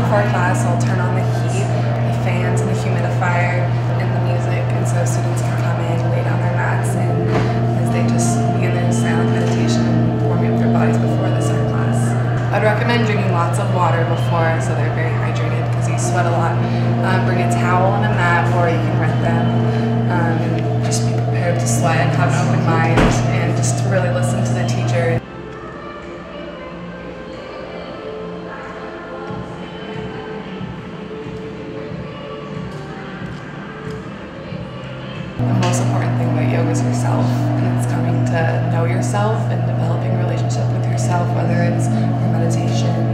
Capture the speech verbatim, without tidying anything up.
before class, I'll turn on the heat, the fans, and the humidifier, and the music, and so students can come in, lay down their mats, and as they just begin their silent meditation and warming up their bodies before the start class. I'd recommend drinking lots of water before, so they're very hydrated because you sweat a lot. Um, bring a towel and a mat, or you can rent them. Um, and just be prepared to sweat and have an open mind, and just really listen to the teacher. The most important thing about yoga is yourself, and it's coming to know yourself and developing a relationship with yourself, whether it's your meditation,